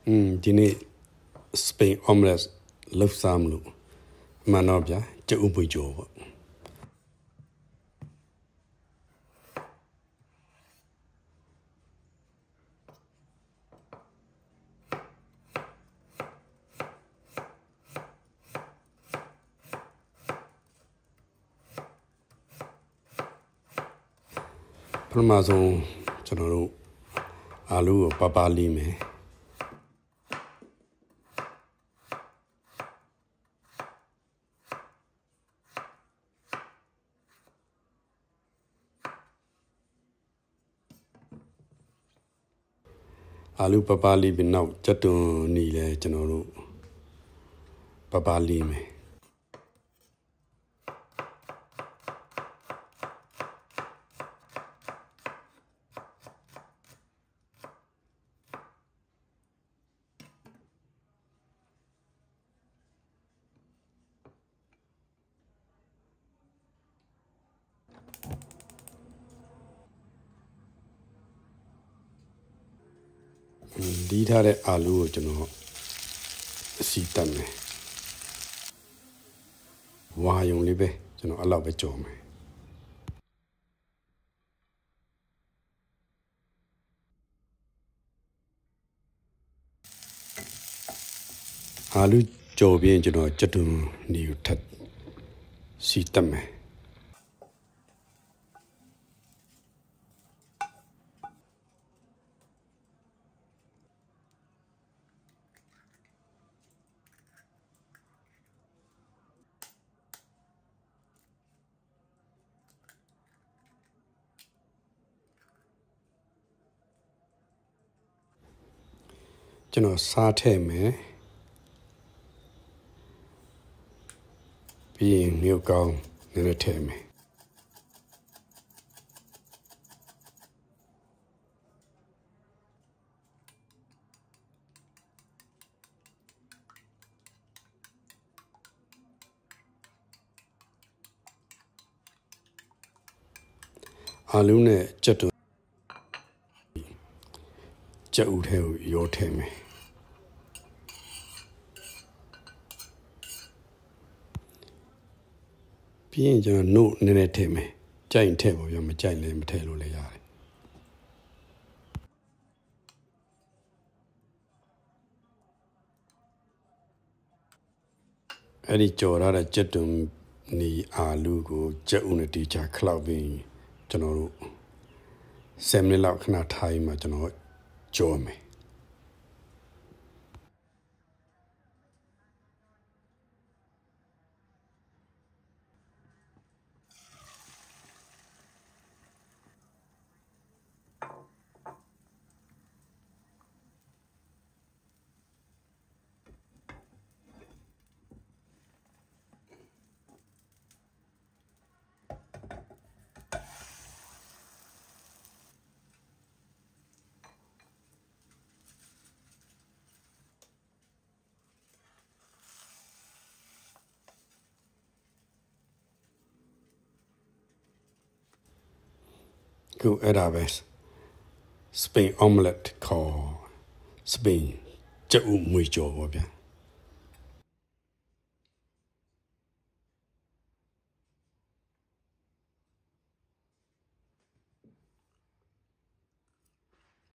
ဒီနေ့ Spain omelette လောက်စားမလို့မှန်တော့ဗျာကျုပ်ဥပွေကြောပေါ့ပထမဆုံးကျွန်တော်တို့အာလူကိုပပလေးမယ်အာလူပပလေးပြီးနောက်ကြက်တွန်နီလဲကျွန်တော်တို့ပပလေးမယ်ဒီထားတဲ့အာလူကိုကျွန်တော်အစီတက်မယ်ဝါယုံလေးပဲကျွန်တော်အဲ့လောက်ပဲကြော်မယ်အာလူကြော်ပြီးကျွန်တော်ကြက်တွန်နီကိုထပ်စီတက်မယ်ကျွန်တော်စားထည့်မယ်ပြီးရင်မြို့ကောင်းနည်းနည်းထည့်မယ်အာလူနဲ့ကြက်တူကြက်ဥထဲကိုရောထည့်မယ်ပြီးရင်ကျွန်တော်နို့နည်းနည်းထည့်မယ်ကြိုက်ရင်ထည့်ပါဗျာမကြိုက်လည်းမထည့်လို့လည်းရတယ်အဲ့ဒီကြော်ရတဲ့ကြက်တွန်နီအာလူကိုကြက်ဥနဲ့တီချာခလောက်ပြီးကျွန်တော်တို့10မိနစ်လောက်ခဏထားရင်မှကျွန်တော်ကြော်မယ်ခုအဲ့ဒါပဲ Spain omelette ခေါ် Spain ကြက်ဥမွေကြော်ပေါ့ဗျာ